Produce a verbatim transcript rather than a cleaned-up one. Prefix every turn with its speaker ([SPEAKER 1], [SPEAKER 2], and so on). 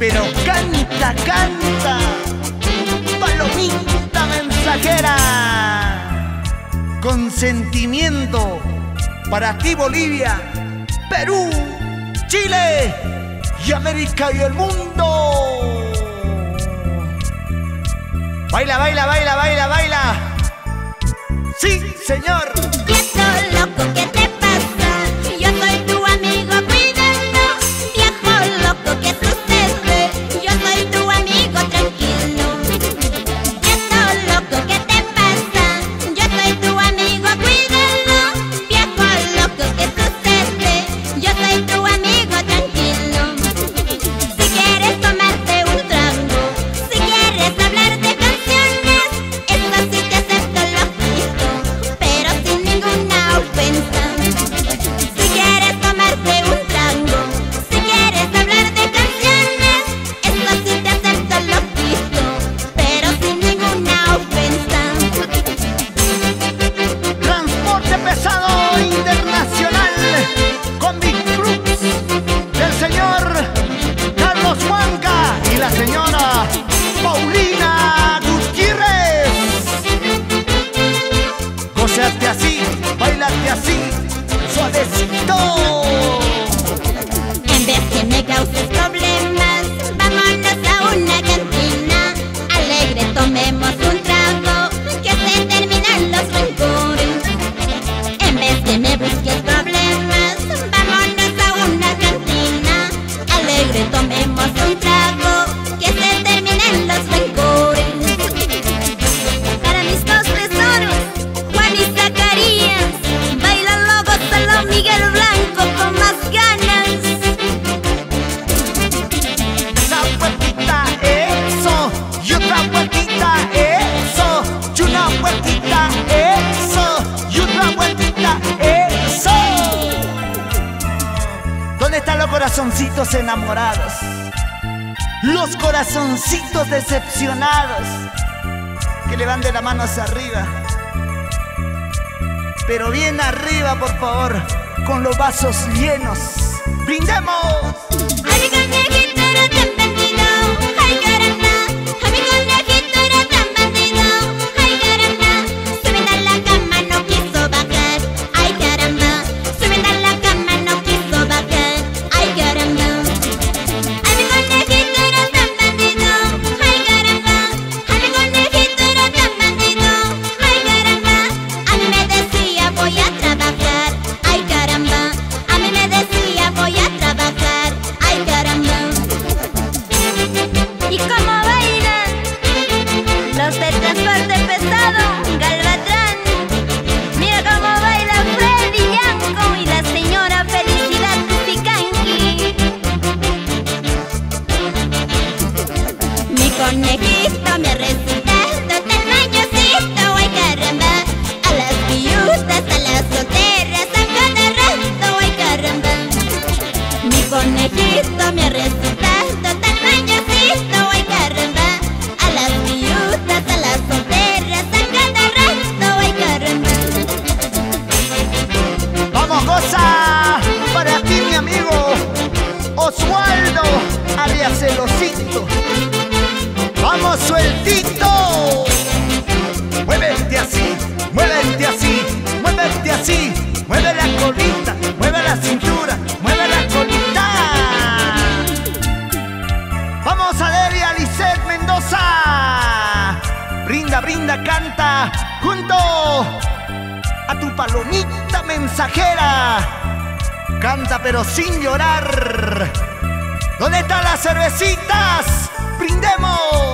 [SPEAKER 1] pero canta, canta, palomita mensajera, con sentimiento para ti Bolivia, Perú, Chile y América y el mundo. Baila, baila, baila, baila, baila. Sí, señor.
[SPEAKER 2] Viejo loco, ¿qué te pasa? Yo soy tu amigo, cuídalo. Viejo loco, ¿qué sucede? Yo soy tu amigo, tranquilo. Viejo loco, ¿qué te pasa? Yo soy tu amigo, cuídalo. Viejo loco, ¿qué sucede? Yo soy tu amigo, tranquilo. Si quieres tomarte un trago, si quieres hablar de canciones, eso sí te acepto lo quito, pero sin ninguna ofensa. Si quieres tomarte un trago, si quieres hablar de canciones, eso sí te acepto lo quito, pero sin ninguna ofensa.
[SPEAKER 1] Transporte pesado internacional con Big Cruz del señor Carlos Huanca y la señora Paulina Gutiérrez. Gózate así, bailate así, suavecito.
[SPEAKER 2] En vez que me causes problemas, vámonos a una cantina. Alegre tomemos un trago, que se terminan los rencores. En vez que me busques problemas, vámonos a una cantina. Alegre tomemos un trago, que se terminen los rencores. Para mis dos tesoros, Juan y Zacarías, bailalo, gózalo, Miguel Blanco con más ganas.
[SPEAKER 1] Esa vueltita, eso, y otra vueltita, eso, y una vueltita, eso, y otra vueltita, eso. ¿Dónde están los corazoncitos enamorados? Los corazoncitos decepcionados, que levanten la mano hacia arriba, pero bien arriba, por favor, con los vasos llenos. ¡Brindemos!
[SPEAKER 2] Ay, mi conejito era tan bandido, ay caramba. Ay, mi conejito era tan bandido, ay caramba. Subiendo a la cama no quiso bajar, ay caramba. Subiendo a la cama no quiso bajar, ay caramba. Ay, mi conejito era tan bandido, ay caramba. Ay, mi conejito era tan bandido, ay caramba. A mí me decía voy a trabajar, ay caramba. A mí me decía voy a trabajar, ay caramba. ¿Y cómo bailan los de transporte pesado, Galvatrán? Mira cómo baila Freddy Yanko y la señora Felicidad Tupicanqui. Mi conejito me ha resultado tan mañosito, ay caramba. A las viudas, a las solteras, a cada rato, ay caramba. Mi conejito me ha resultado tan mañosito, ay caramba. A las viudas, a las solteras, a cada rato, ay caramba.
[SPEAKER 1] ¡Vamos, goza! Para ti, mi amigo Oswaldo, alias el Osito. ¡Vamos, sueltito! Muévete así, muévete así, muévete así. Mueve la colita, mueve la cintura, mueve la colita. Vamos a ver a Lisette Mendoza. Brinda, brinda, canta junto a tu palomita mensajera. Canta pero sin llorar. ¿Dónde están las cervecitas? ¡Brindemos!